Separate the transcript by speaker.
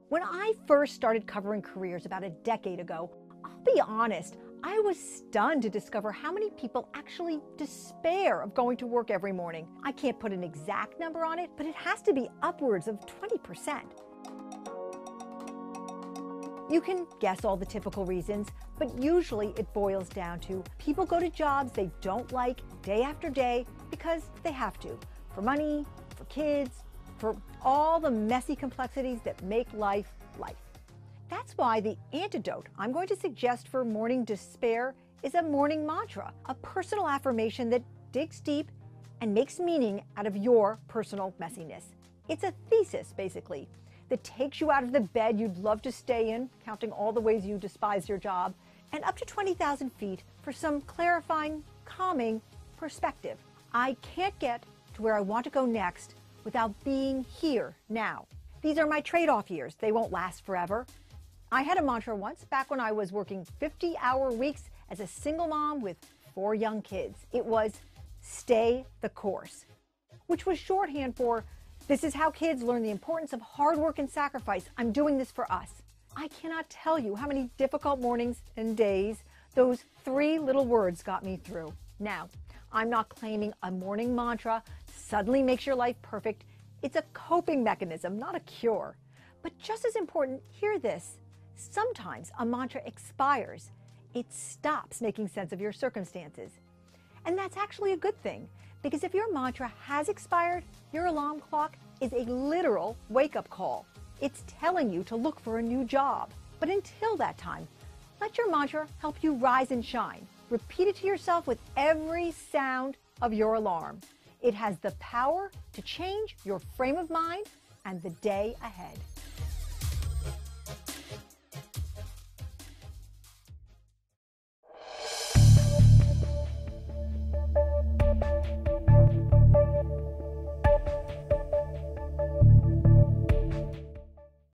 Speaker 1: When I first started covering careers about a decade ago, I'll be honest, I was stunned to discover how many people actually despair of going to work every morning. I can't put an exact number on it, but it has to be upwards of 20%. You can guess all the typical reasons, but usually it boils down to people go to jobs they don't like day after day because they have to, for money, for kids, for all the messy complexities that make life life. That's why the antidote I'm going to suggest for morning despair is a morning mantra, a personal affirmation that digs deep and makes meaning out of your personal messiness. It's a thesis, basically, that takes you out of the bed you'd love to stay in, counting all the ways you despise your job, and up to 20,000 feet for some clarifying, calming perspective. I can't get to where I want to go next without being here now. These are my trade-off years. They won't last forever. I had a mantra once back when I was working 50-hour weeks as a single mom with 4 young kids. It was stay the course, which was shorthand for this is how kids learn the importance of hard work and sacrifice. I'm doing this for us. I cannot tell you how many difficult mornings and days those 3 little words got me through. Now, I'm not claiming a morning mantra suddenly makes your life perfect. It's a coping mechanism, not a cure. But just as important, hear this. Sometimes a mantra expires. It stops making sense of your circumstances. And that's actually a good thing, because if your mantra has expired, your alarm clock is a literal wake-up call. It's telling you to look for a new job. But until that time, let your mantra help you rise and shine. Repeat it to yourself with every sound of your alarm. It has the power to change your frame of mind and the day ahead.